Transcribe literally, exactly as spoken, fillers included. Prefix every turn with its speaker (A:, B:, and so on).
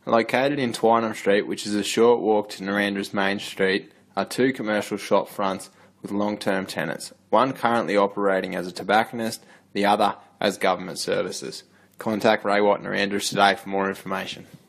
A: Located in Twynam Street, which is a short walk to Narrandera's main street, are two commercial shop fronts with long-term tenants, one currently operating as a tobacconist, the other as government services. Contact Ray Watt Narrandera today for more information.